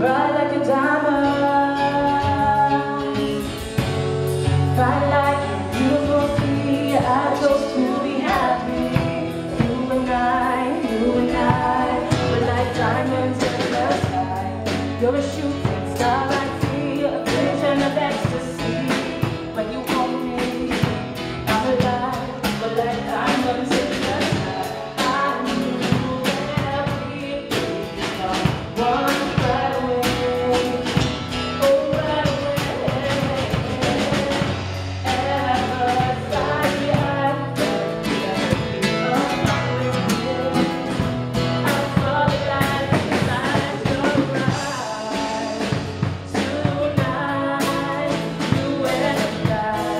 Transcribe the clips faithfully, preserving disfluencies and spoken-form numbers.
bright like a diamond. Bright like a beautiful sea, I chose to be happy. You and I, you and I, we're like diamonds in the sky. You're a shooting star like me, a vision of ecstasy. When you hold me, I'm alive. We're like diamonds in the sky. I knew that we'd become one right away. Oh, right away. Ever sorry I felt I saw the light inside your eyes. Tonight, you and I,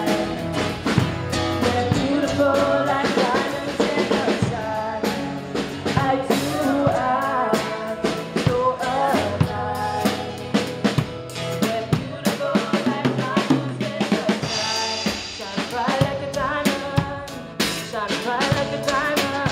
we're beautiful like diamonds in the sky. I do, I so alive. We're beautiful like diamonds in the sky. Shine bright like a diamond. Shine bright like a diamond.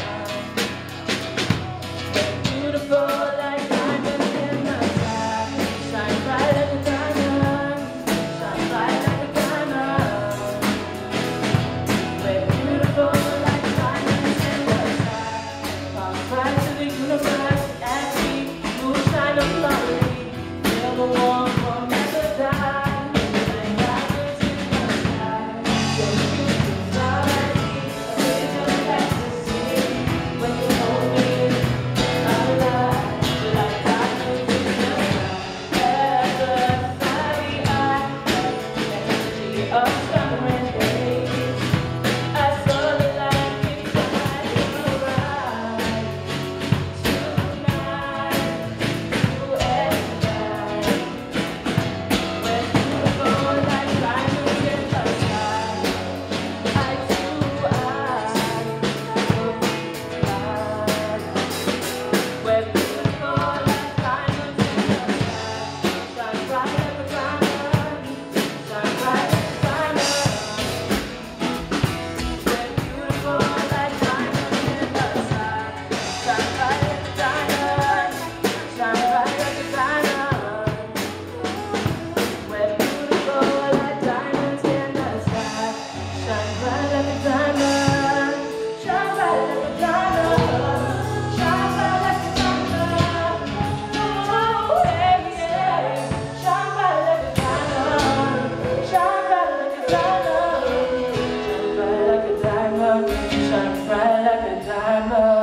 We're beautiful like diamonds in the sky. Shine bright like a diamond. Shine bright like a diamond. We're beautiful like diamonds in the sky. Bounce right to the universe and see moonshine of glory. Never want or never die. Like diamonds in the sky. You're a shooting star like me, a vision of ecstasy. When you hold me, I'm alive. Like diamonds in the sky. Ever sorry I felt the energy of sun and rain. I saw the light inside your eyes. Tonight, you and I, we're beautiful like diamonds in the sky. I do, I we're beautiful like diamonds in the sky. Shine bright like a diamond. Shine bright like a diamond. We're beautiful like diamonds in the sky. Shine bright like a diamond. Shine bright like a diamond. We're beautiful like diamonds in the sky. Shine bright like a diamond. Shine bright like a diamond. Shine bright like a diamond. Oh, yeah, yeah. Shine bright like a diamond. Shine bright like a diamond. Shine bright like a diamond. Shine bright like a diamond.